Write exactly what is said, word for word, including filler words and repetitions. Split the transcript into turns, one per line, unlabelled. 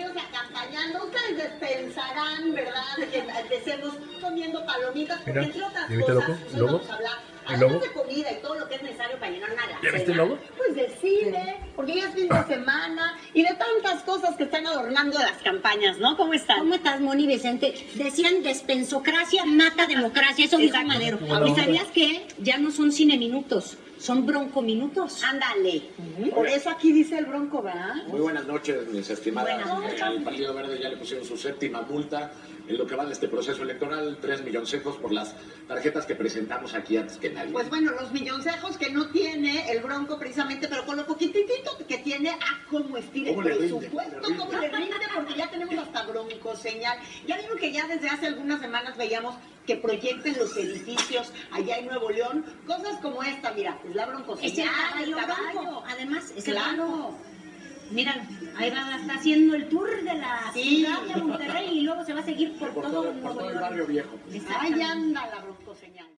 compañeros a campañar, ustedes despensarán, ¿verdad? Que empecemos comiendo palomitas, porque
Mira,
entre otras
¿ya viste el
cosas,
logo?
pues,
¿El logo?
vamos a hablar,
¿El
además
logo?
de comida y todo lo que es necesario para llenar una alacena.
¿Ya viste el logo?
Pues de cine, porque ya es fin de semana, y de tantas cosas que están adornando las campañas, ¿no? ¿Cómo están?
¿Cómo estás, Moni Vicente? Decían despensocracia mata democracia, eso dijo
Exacto.
Madero.
Buena
¿Y
onda.
sabías que ya no son cine minutos, son broncominutos?
Ándale. Por eso aquí dice el Bronco, ¿verdad?
Muy buenas noches, mis estimadas.
Buenas noches.
Eh, al Partido Verde ya le pusieron su séptima multa en lo que va de este proceso electoral, tres milloncejos por las tarjetas que presentamos aquí antes que nadie.
Pues bueno, los milloncejos que no tiene el Bronco precisamente, pero con lo poquitito que tiene, ah, cómo estira el
¿Cómo le rinde?
presupuesto,
Le rinde.
cómo le rinde, porque ya tenemos hasta Bronco señal. Ya vieron que ya desde hace algunas semanas veíamos que proyecten los edificios allá en Nuevo León, cosas como esta, mira, es la Bronco
Es el
señal,
caballo,
el caballo.
bronco. Además, es el
Claro.
bronco. Míralo, ahí va, está haciendo el tour de la
Sí.
ciudad de Monterrey y luego se va a seguir por,
por
todo
todo, por
Nuevo
todo el
León.
barrio viejo.
Ahí
Exactamente.
anda la Bronco señal.